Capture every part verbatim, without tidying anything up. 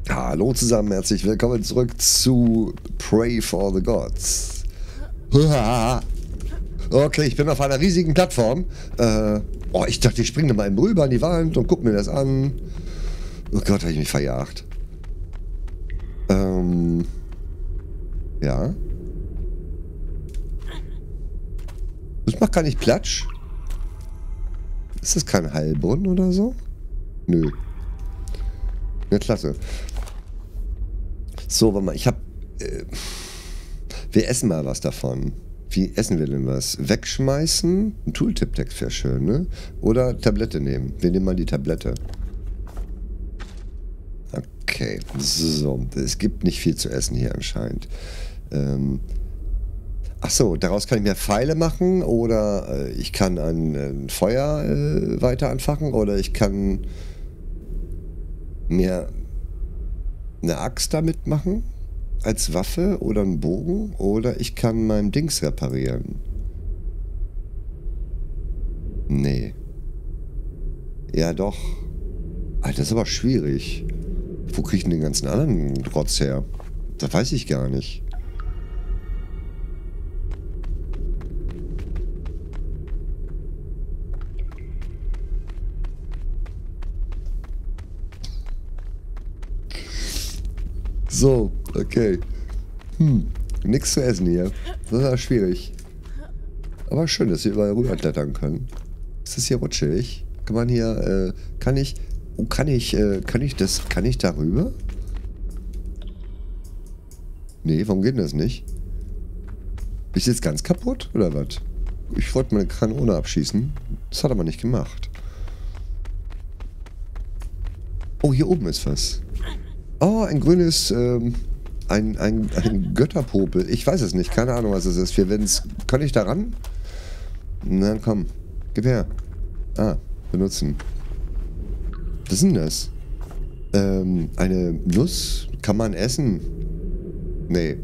Hallo zusammen, herzlich willkommen zurück zu Pray for the Gods. Okay, ich bin auf einer riesigen Plattform. Äh, oh, ich dachte, ich springe mal eben rüber an die Wand und guck mir das an. Oh Gott, habe ich mich verjagt. Ähm, ja. Das macht gar nicht Platsch. Ist das kein Heilbrunnen oder so? Nö. Ja, klasse. So, warte mal, ich hab... Äh, wir essen mal was davon. Wie essen wir denn was? Wegschmeißen? Ein Tooltip-Text wäre schön, ne? Oder Tablette nehmen. Wir nehmen mal die Tablette. Okay, so. Es gibt nicht viel zu essen hier anscheinend. Ähm... Ach so, daraus kann ich mir Pfeile machen oder äh, ich kann ein, ein Feuer äh, weiter anfachen oder ich kann mir eine Axt damit machen als Waffe oder einen Bogen oder ich kann mein Dings reparieren. Nee. Ja doch. Alter, das ist aber schwierig. Wo kriege ich denn den ganzen anderen Rotz her? Das weiß ich gar nicht. So, okay. Hm, nichts zu essen hier. Das ist ja schwierig. Aber schön, dass wir überall rüberklettern können. Ist das hier rutschig? Kann man hier, äh, kann ich, oh, kann ich, äh, kann ich das, kann ich darüber? Nee, warum geht denn das nicht? Ist jetzt ganz kaputt, oder was? Ich wollte meine Kanone abschießen. Das hat aber nicht gemacht. Oh, hier oben ist was. Oh, ein grünes, ähm, ein, ein, ein Götterpopel. Ich weiß es nicht, keine Ahnung, was es ist. Wir werden's, kann ich da ran? Na komm, gib her. Ah, benutzen. Was ist denn das? Ähm, eine Nuss? Kann man essen? Nee.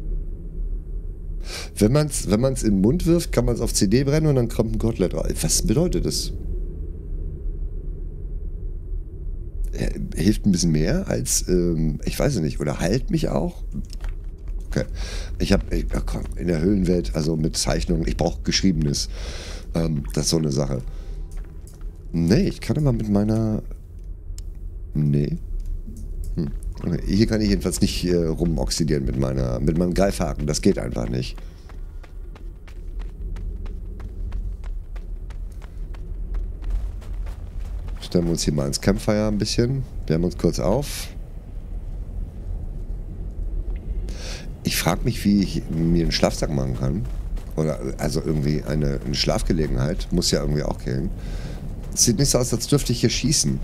Wenn man's, wenn man's in den Mund wirft, kann man es auf C D brennen und dann kommt ein Kotelett raus. Was bedeutet das? Hilft ein bisschen mehr als, ähm, ich weiß es nicht, oder heilt mich auch? Okay. Ich habe in der Höhlenwelt, also mit Zeichnungen, ich brauche Geschriebenes. Ähm, das ist so eine Sache. Nee, ich kann immer mit meiner... Nee. Hm. Okay. Hier kann ich jedenfalls nicht äh, rumoxidieren mit meiner, mit meinem Greifhaken. Das geht einfach nicht. Stellen wir uns hier mal ins Campfire ein bisschen. Wärmen uns kurz auf. Ich frage mich, wie ich mir einen Schlafsack machen kann. Oder also irgendwie eine, eine Schlafgelegenheit. Muss ja irgendwie auch gehen. Es sieht nicht so aus, als dürfte ich hier schießen.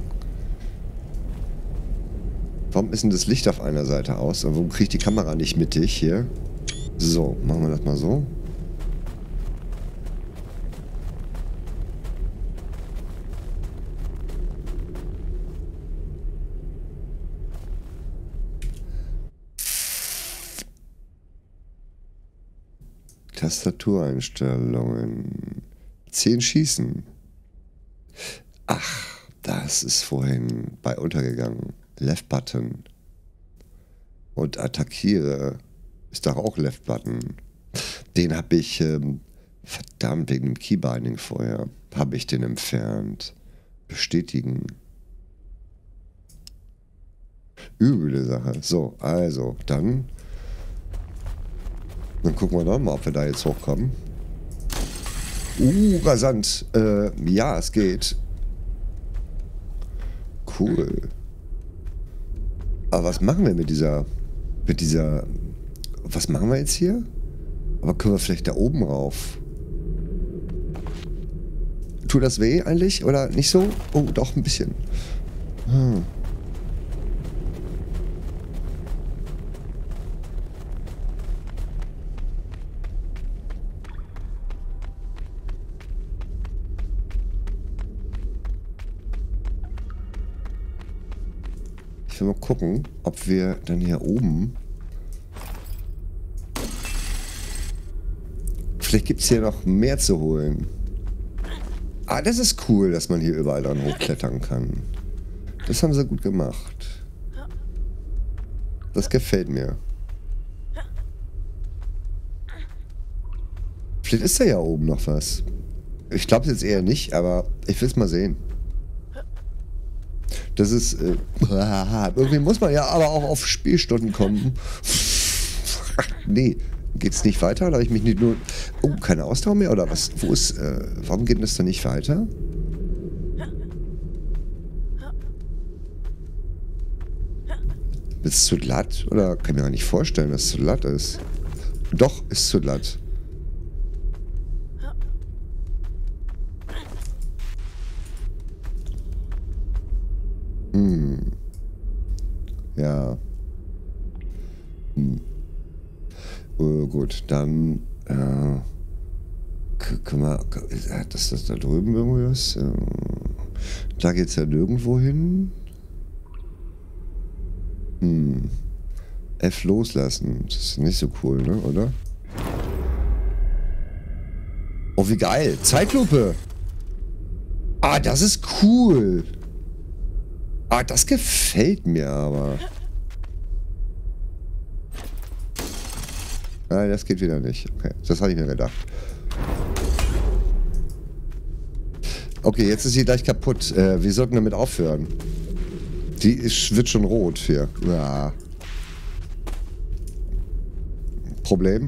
Warum ist denn das Licht auf einer Seite aus? Und warum kriege ich die Kamera nicht mittig hier? So, machen wir das mal so. Tastatureinstellungen. zehn Schießen. Ach, das ist vorhin bei untergegangen. Left Button. Und attackiere ist doch auch Left Button. Den habe ich, ähm, verdammt, wegen dem Keybinding vorher, habe ich den entfernt. Bestätigen. Üble Sache. So, also, dann... Dann gucken wir doch mal, ob wir da jetzt hochkommen. Uh, rasant. Äh, ja, es geht. Cool. Aber was machen wir mit dieser... Mit dieser... Was machen wir jetzt hier? Aber können wir vielleicht da oben rauf? Tut das weh eigentlich? Oder nicht so? Oh, doch, ein bisschen. Hm. Ich will mal gucken, ob wir dann hier oben... Vielleicht gibt es hier noch mehr zu holen. Ah, das ist cool, dass man hier überall dran hochklettern kann. Das haben sie gut gemacht. Das gefällt mir. Vielleicht ist da ja oben noch was. Ich glaube es jetzt eher nicht, aber ich will es mal sehen. Das ist... Äh, irgendwie muss man ja aber auch auf Spielstunden kommen. Nee, geht's nicht weiter? Oder habe ich mich nicht nur... Oh, keine Ausdauer mehr? Oder was? Wo ist... Äh, warum geht das dann nicht weiter? Ist es zu glatt? Oder kann ich mir gar nicht vorstellen, dass es zu glatt ist. Doch, ist zu glatt. Hm. Ja. Hm. Oh, gut, dann äh, können wir... Hat das, das da drüben irgendwie was? Äh, da geht's ja nirgendwo hin. Hm. F loslassen. Das ist nicht so cool, ne? Oder? Oh, wie geil. Zeitlupe. Ah, das ist cool. Ah, das gefällt mir aber. Nein, das geht wieder nicht. Okay, das hatte ich mir gedacht. Okay, jetzt ist sie gleich kaputt. Äh, wir sollten damit aufhören. Die ist, wird schon rot hier. Ja. Problem?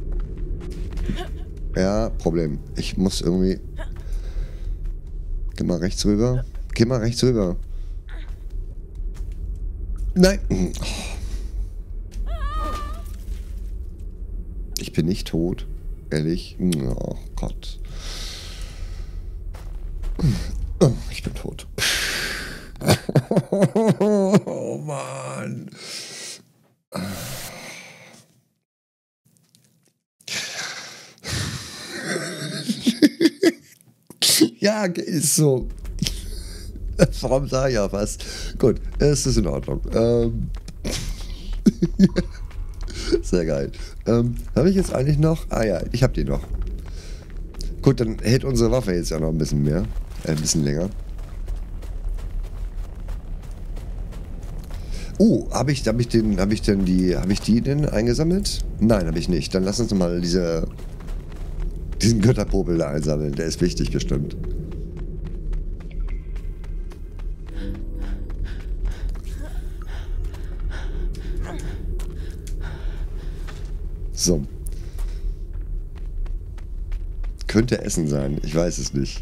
Ja, Problem. Ich muss irgendwie... Geh mal rechts rüber. Geh mal rechts rüber. Nein. Ich bin nicht tot. Ehrlich. Oh Gott. Ich bin tot. Oh Mann. Ja, ist so. Warum sage ich auch was? Gut, es ist in Ordnung. Ähm. Sehr geil. Ähm, habe ich jetzt eigentlich noch? Ah ja, ich habe die noch. Gut, dann hält unsere Waffe jetzt ja noch ein bisschen mehr. Äh, ein bisschen länger. Oh, habe ich, hab ich den, habe ich denn die, habe ich die denn eingesammelt? Nein, habe ich nicht. Dann lass uns mal diese, diesen Götterpopel da einsammeln. Der ist wichtig bestimmt. So. Könnte Essen sein. Ich weiß es nicht.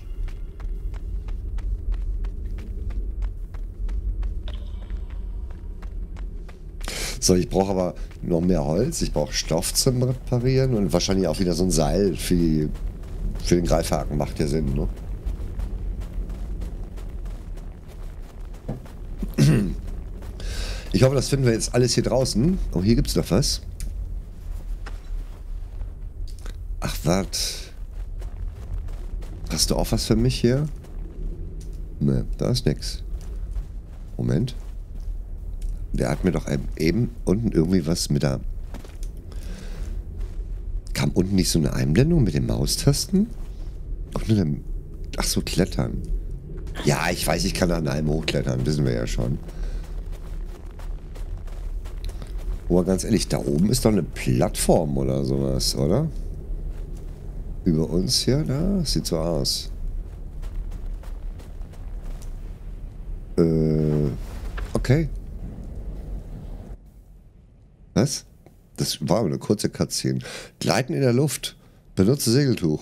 So, ich brauche aber noch mehr Holz. Ich brauche Stoff zum Reparieren und wahrscheinlich auch wieder so ein Seil für, die, für den Greifhaken. Macht ja Sinn, ne? Ich hoffe, das finden wir jetzt alles hier draußen. Oh, hier gibt's noch was. Ach, warte. Hast du auch was für mich hier? Ne, da ist nix. Moment. Der hat mir doch eben unten irgendwie was mit der... Kam unten nicht so eine Einblendung mit den Maustasten? Auch nur der... Ach so, klettern. Ja, ich weiß, ich kann an einem hochklettern. Wissen wir ja schon. Aber ganz ehrlich, da oben ist doch eine Plattform oder sowas, oder? Über uns hier, da? Sieht so aus. Äh... Okay. Was? Das war eine kurze Cutscene. Gleiten in der Luft. Benutze Segeltuch.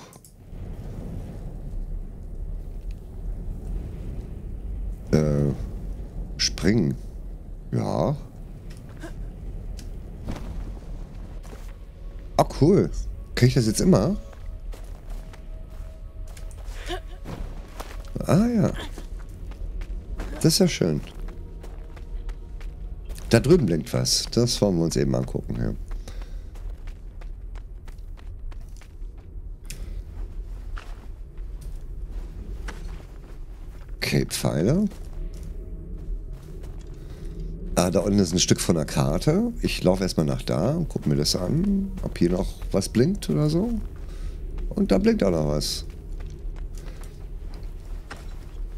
Äh. Springen. Ja. Ah, cool. Kann ich das jetzt immer? Ah, ja. Das ist ja schön. Da drüben blinkt was. Das wollen wir uns eben angucken. Ja. Okay, Pfeiler. Ah, da unten ist ein Stück von der Karte. Ich laufe erstmal nach da und gucke mir das an, ob hier noch was blinkt oder so. Und da blinkt auch noch was.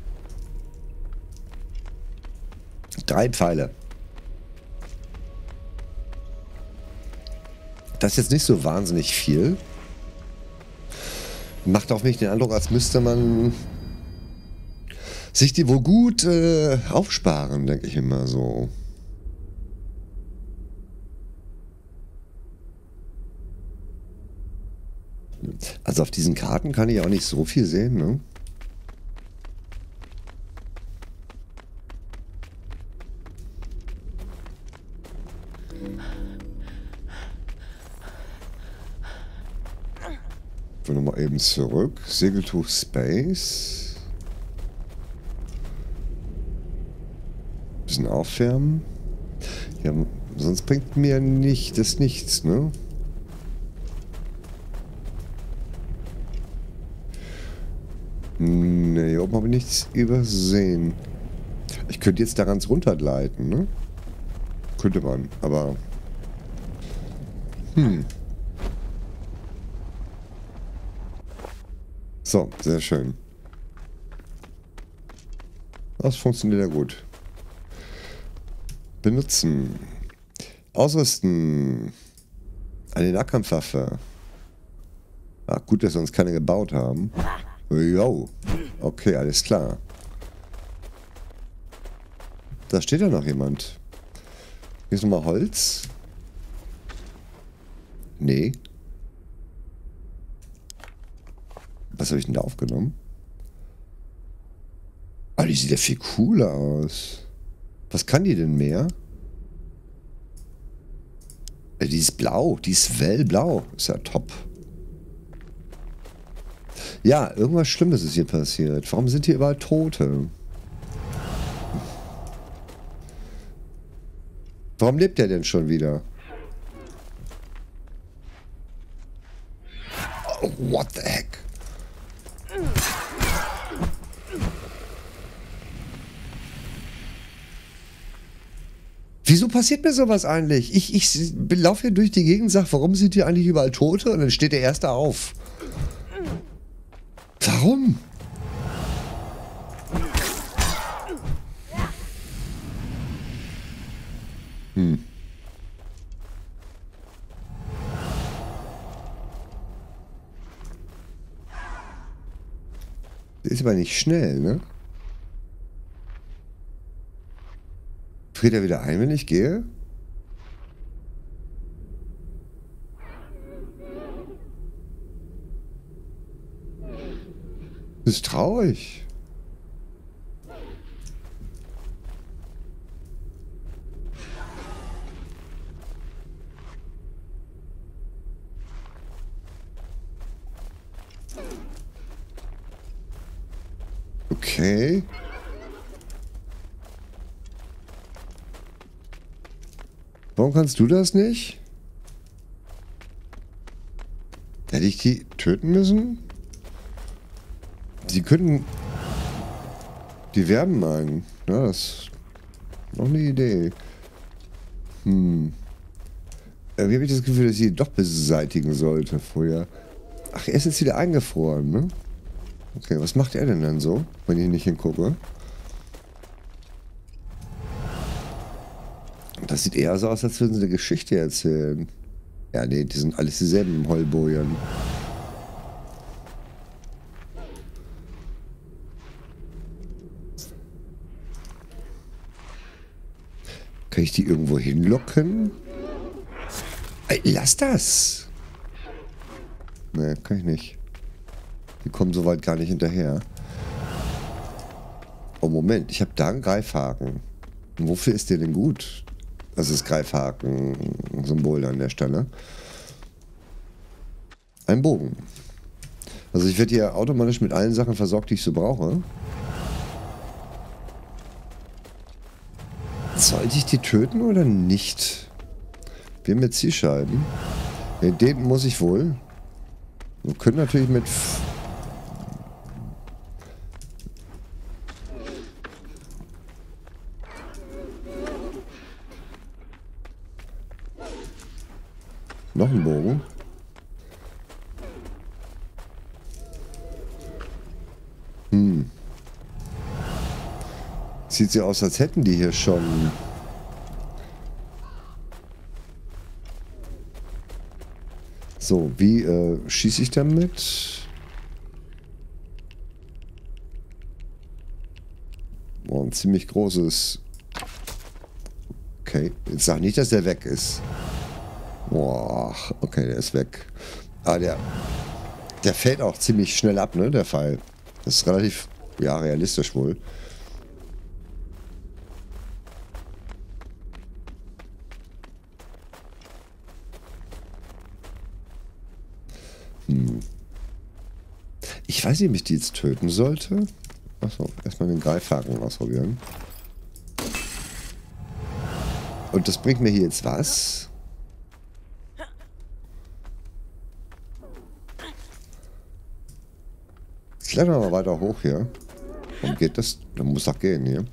Drei Pfeile. Das ist jetzt nicht so wahnsinnig viel. Macht auf mich den Eindruck, als müsste man sich die wohl gut äh, aufsparen, denke ich immer so. Also auf diesen Karten kann ich auch nicht so viel sehen, ne? Ich will nochmal eben zurück. Segel to Space. Bisschen aufwärmen. Ja, sonst bringt mir nicht das nichts, ne? Ne, hier oben habe ich nichts übersehen. Ich könnte jetzt da ganz runtergleiten, ne? Könnte man, aber... Hm. So, sehr schön. Das funktioniert ja gut. Benutzen. Ausrüsten. Eine Nahkampfwaffe. Ah, gut, dass wir uns keine gebaut haben. Jo. Okay, alles klar. Da steht ja noch jemand. Hier ist nochmal Holz. Nee. Was habe ich denn da aufgenommen? Ah, die sieht ja viel cooler aus. Was kann die denn mehr? Äh, die ist blau. Die ist wellblau. Ist ja top. Ja, irgendwas Schlimmes ist hier passiert. Warum sind hier überall Tote? Warum lebt der denn schon wieder? Oh, what the heck? Wieso passiert mir sowas eigentlich? Ich, ich laufe hier durch die Gegend und sage, warum sind hier eigentlich überall Tote? Und dann steht der Erste auf. Warum? Hm. Der ist aber nicht schnell, ne? Friert er wieder ein, wenn ich gehe? Das ist traurig. Okay. Warum kannst du das nicht? Hätte ich die töten müssen? Sie könnten die Verben meinen. Ja, das ist noch eine Idee. Hm. Irgendwie habe ich das Gefühl, dass ich die doch beseitigen sollte vorher. Ach, er ist jetzt wieder eingefroren, ne? Okay, was macht er denn dann so, wenn ich nicht hingucke? Das sieht eher so aus, als würden sie eine Geschichte erzählen. Ja, nee, die sind alles dieselben Heulbojen. Kann ich die irgendwo hinlocken? Ey, lass das! Nee, kann ich nicht. Die kommen soweit gar nicht hinterher. Oh, Moment, ich habe da einen Greifhaken. Und wofür ist der denn gut? Das ist Greifhaken-Symbol an der Stelle. Ein Bogen. Also ich werde hier automatisch mit allen Sachen versorgt, die ich so brauche. Sollte ich die töten oder nicht? Wir haben jetzt Zielscheiben. Ja, den muss ich wohl. Wir können natürlich mit... Noch ein Bogen. Hm. Sieht so aus, als hätten die hier schon... So, wie äh, schieße ich damit? Oh, ein ziemlich großes... Okay, jetzt sag nicht, dass der weg ist. Boah, okay, der ist weg. Ah, der... Der fällt auch ziemlich schnell ab, ne, der Pfeil. Das ist relativ, ja, realistisch wohl. Hm. Ich weiß nicht, ob ich die jetzt töten sollte. Achso, erstmal den Greifhaken ausprobieren. Und das bringt mir hier jetzt was? Jetzt klettern wir mal weiter hoch hier. Warum geht das? Dann muss doch gehen hier.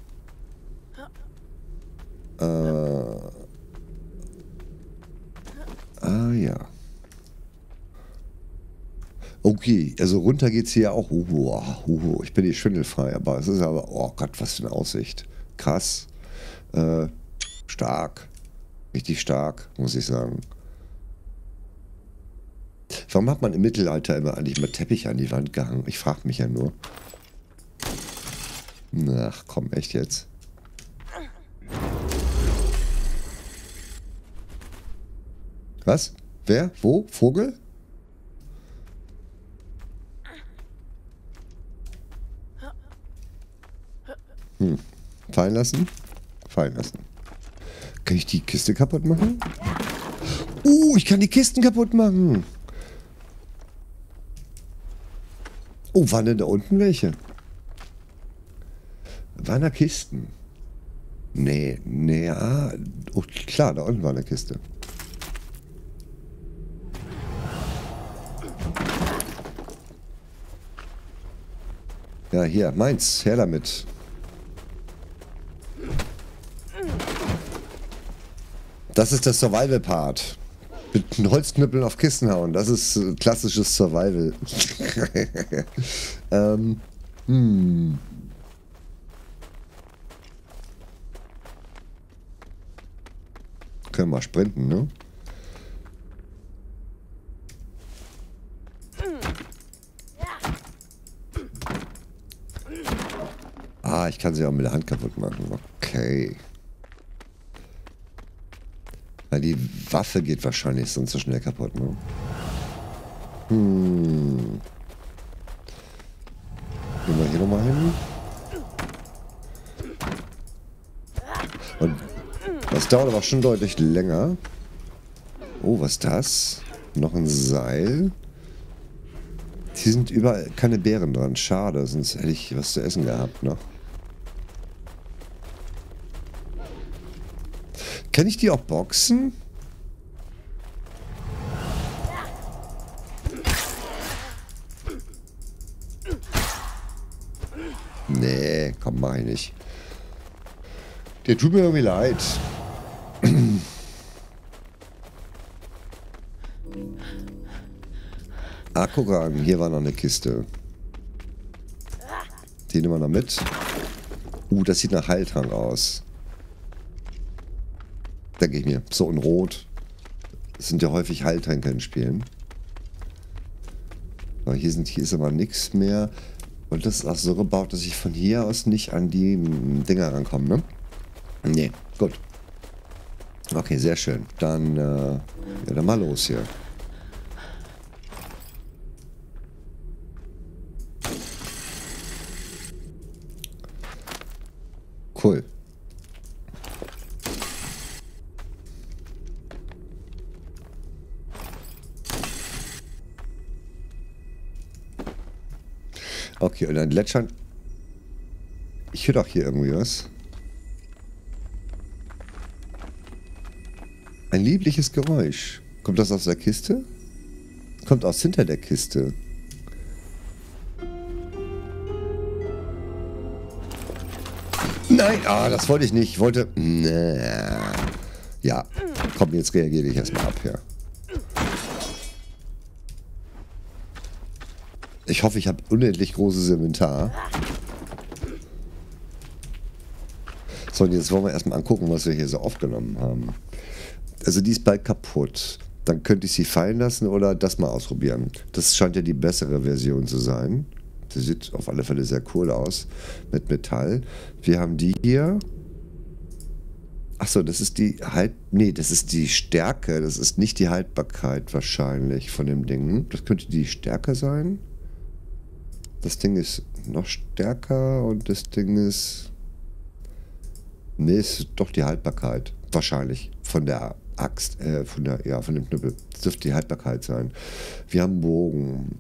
Äh. Ah ja. Okay, also runter geht's hier auch. Uh, uh, ich bin nicht schwindelfrei, aber es ist aber, oh Gott, was für eine Aussicht. Krass. Äh, stark. Richtig stark, muss ich sagen. Warum hat man im Mittelalter immer eigentlich mal Teppich an die Wand gehangen? Ich frage mich ja nur. Ach komm, echt jetzt? Was? Wer? Wo? Vogel? Hm. Fallen lassen? Fallen lassen. Kann ich die Kiste kaputt machen? Uh, ich kann die Kisten kaputt machen. Oh, waren denn da unten welche? Waren da Kisten? Nee, nee, ah. Oh, klar, da unten war eine Kiste. Ja, hier, meins. Her damit. Das ist der Survival-Part. Mit einem Holzknüppeln auf Kisten hauen. Das ist äh, klassisches Survival. ähm, hm. Können wir mal sprinten, ne? Ah, ich kann sie auch mit der Hand kaputt machen. Okay. Weil die Waffe geht wahrscheinlich sonst so schnell kaputt, ne? Hm. Gehen wir hier nochmal hin. Und das dauert aber schon deutlich länger. Oh, was ist das? Noch ein Seil. Hier sind überall keine Beeren dran. Schade, sonst hätte ich was zu essen gehabt noch. Kann ich die auch boxen? Nee, komm, mach ich nicht. Der tut mir irgendwie leid. Ah, guck an, hier war noch eine Kiste. Die nehmen wir noch mit. Uh, das sieht nach Heiltrank aus. Denke ich mir. So in Rot. Das sind ja häufig Heiltränke in Spielen. Aber hier, sind, hier ist aber nichts mehr. Und das ist auch so gebaut, dass ich von hier aus nicht an die Dinger rankomme, ne? Nee, gut. Okay, sehr schön. Dann, äh, ja, dann mal los hier. Cool. Okay, und dann Gletschern. Ich höre doch hier irgendwie was. Ein liebliches Geräusch. Kommt das aus der Kiste? Kommt aus hinter der Kiste. Nein, ah, das wollte ich nicht. Ich wollte... Na, ja, komm, jetzt reagiere ich erstmal ab hier. Ich hoffe, ich habe unendlich großes Inventar. So, und jetzt wollen wir erstmal angucken, was wir hier so aufgenommen haben. Also die ist bald kaputt. Dann könnte ich sie fallen lassen oder das mal ausprobieren. Das scheint ja die bessere Version zu sein. Die sieht auf alle Fälle sehr cool aus. Mit Metall. Wir haben die hier. Achso, das ist die halt. Nee, das ist die Stärke. Das ist nicht die Haltbarkeit wahrscheinlich von dem Ding. Das könnte die Stärke sein. Das Ding ist noch stärker und das Ding ist. Nee, ist doch die Haltbarkeit. Wahrscheinlich. Von der Axt, äh, von der, ja, von dem Knüppel. Das dürfte die Haltbarkeit sein. Wir haben Bogen.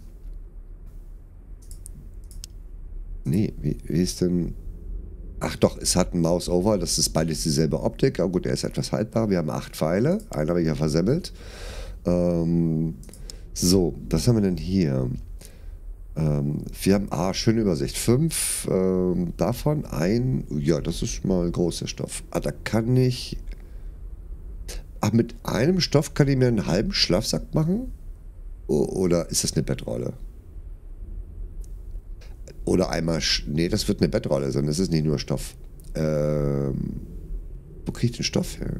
Nee, wie, wie ist denn. Ach doch, es hat ein Mouse-Over, das ist beides dieselbe Optik. Aber gut, er ist etwas haltbar. Wir haben acht Pfeile. Einen habe ich ja versemmelt. Ähm, so, was haben wir denn hier? Ähm, wir haben, ah, schöne Übersicht. Fünf ähm, davon. Ein, ja, das ist mal ein großer Stoff. Ah, da kann ich. Ach, mit einem Stoff kann ich mir einen halben Schlafsack machen? O oder ist das eine Bettrolle? Oder einmal. Nee, das wird eine Bettrolle sein. Das ist nicht nur Stoff. Ähm, wo kriege ich den Stoff her?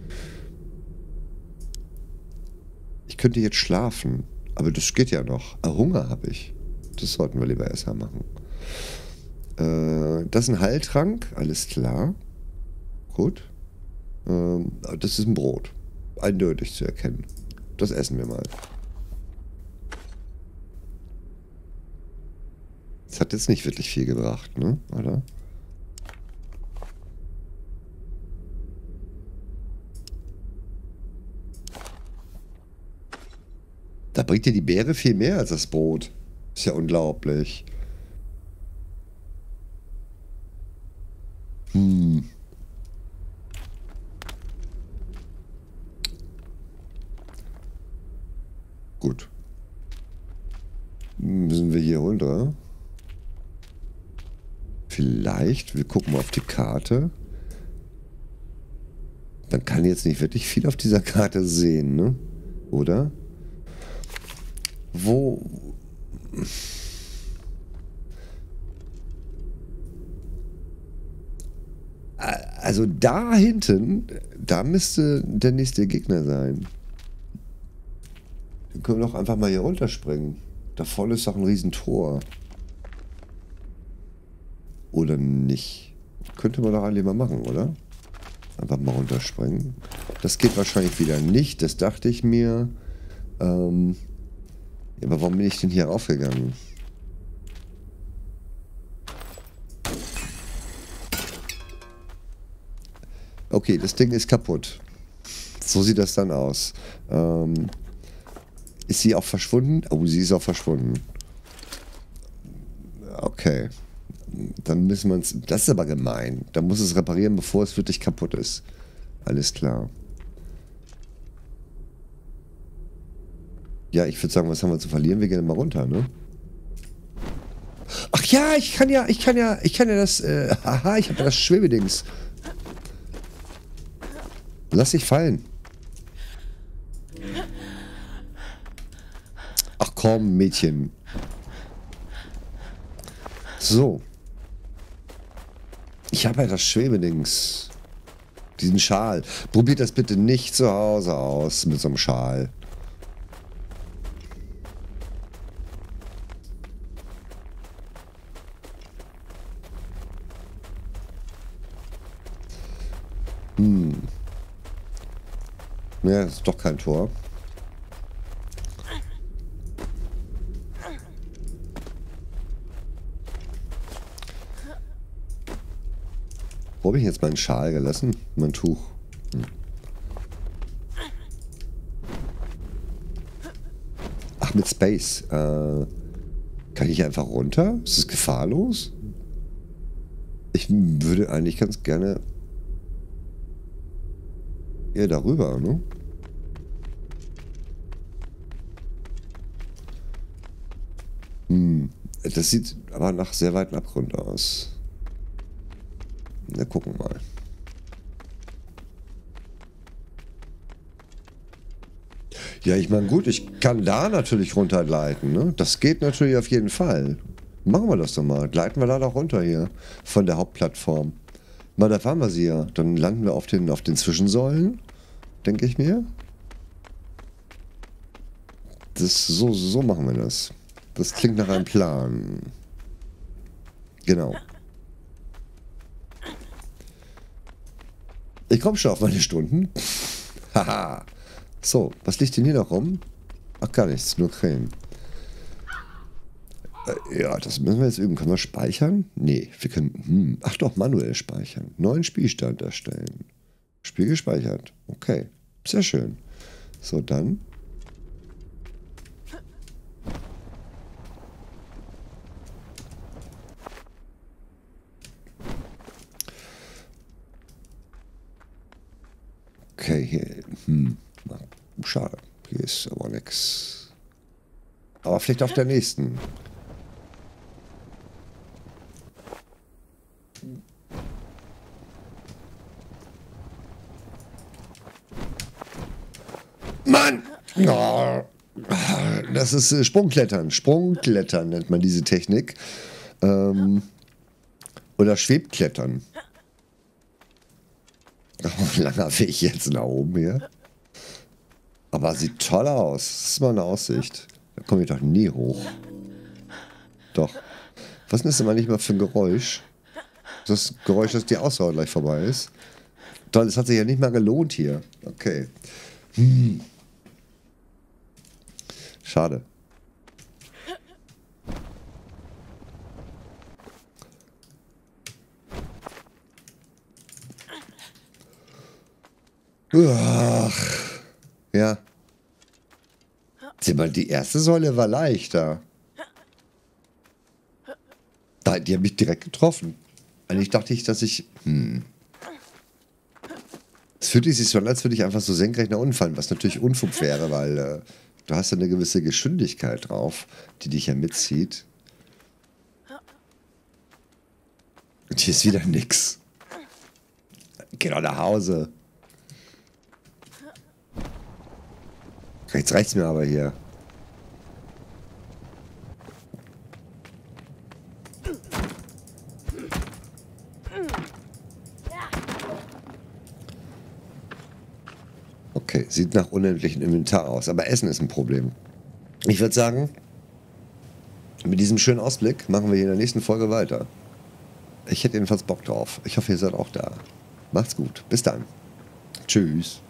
Ich könnte jetzt schlafen. Aber das geht ja noch. Ah, Hunger habe ich. Das sollten wir lieber erst mal machen. Äh, das ist ein Heiltrank. Alles klar. Gut. Ähm, das ist ein Brot. Eindeutig zu erkennen. Das essen wir mal. Das hat jetzt nicht wirklich viel gebracht, ne? Oder? Da bringt dir die Beere viel mehr als das Brot. Ist ja unglaublich. Hm. Gut. Müssen wir hier runter? Vielleicht. Wir gucken mal auf die Karte. Man kann jetzt nicht wirklich viel auf dieser Karte sehen, ne? Oder? Wo... Also da hinten, da müsste der nächste Gegner sein. Dann können wir doch einfach mal hier runterspringen. Da vorne ist doch ein Riesentor. Oder nicht? Könnte man doch eigentlich mal machen, oder? Einfach mal runterspringen. Das geht wahrscheinlich wieder nicht, das dachte ich mir. Ähm, ja, aber warum bin ich denn hier raufgegangen? Okay, das Ding ist kaputt. So sieht das dann aus. Ähm, ist sie auch verschwunden? Oh, sie ist auch verschwunden. Okay. Dann müssen wir uns... Das ist aber gemein. Da muss es reparieren, bevor es wirklich kaputt ist. Alles klar. Ja, ich würde sagen, was haben wir zu verlieren? Wir gehen mal runter, ne? Ach ja, ich kann ja, ich kann ja, ich kann ja das... Äh, haha, ich habe ja das Schwebedings. Lass dich fallen. Ach komm, Mädchen. So. Ich habe ja das Schwebedings. Diesen Schal. Probiert das bitte nicht zu Hause aus mit so einem Schal. Hm. Ja, das ist doch kein Tor. Wo habe ich jetzt meinen Schal gelassen? Mein Tuch. Hm. Ach, mit Space. Äh, kann ich einfach runter? Ist es gefahrlos? Ich würde eigentlich ganz gerne eher darüber, ne? Hm. Das sieht aber nach sehr weiten Abgrund aus. Na, gucken mal. Ja, ich meine, gut, ich kann da natürlich runtergleiten, ne? Das geht natürlich auf jeden Fall. Machen wir das doch mal. Gleiten wir da doch runter hier. Von der Hauptplattform. Mal, da fahren wir sie ja. Dann landen wir auf den, auf den Zwischensäulen, denke ich mir. Das, so, so machen wir das. Das klingt nach einem Plan. Genau. Ich komme schon auf meine Stunden. Haha. So, was liegt denn hier noch rum? Ach, gar nichts, nur Creme. Äh, ja, das müssen wir jetzt üben. Können wir speichern? Nee, wir können... Hm, ach doch, manuell speichern. Neuen Spielstand erstellen. Spiel gespeichert. Okay, sehr schön. So, dann... Okay, hier... Hm, schade. Hier ist aber nichts. Aber vielleicht auf der nächsten. Mann! Oh, das ist äh, Sprungklettern. Sprungklettern nennt man diese Technik. Ähm, oder Schwebklettern. Oh, langer Weg jetzt nach oben hier. Aber sieht toll aus. Das ist mal eine Aussicht. Da komme ich doch nie hoch. Doch. Was ist das immer nicht mal für ein Geräusch? Das Geräusch, dass die Ausdauer gleich vorbei ist. Toll, das hat sich ja nicht mal gelohnt hier. Okay. Hm. Schade. Ach. Ja. Sieh mal, die erste Säule war leichter. Da, die hat mich direkt getroffen. Eigentlich dachte ich, dass ich... Hm. Es fühlt sich so an, als würde ich einfach so senkrecht nach unten fallen, was natürlich Unfug wäre, weil äh, du hast ja eine gewisse Geschwindigkeit drauf, die dich ja mitzieht. Und hier ist wieder nix. Geh doch nach Hause. Jetzt reicht's mir aber hier. Okay, sieht nach unendlichem Inventar aus, aber Essen ist ein Problem. Ich würde sagen, mit diesem schönen Ausblick machen wir hier in der nächsten Folge weiter. Ich hätte jedenfalls Bock drauf. Ich hoffe, ihr seid auch da. Macht's gut. Bis dann. Tschüss.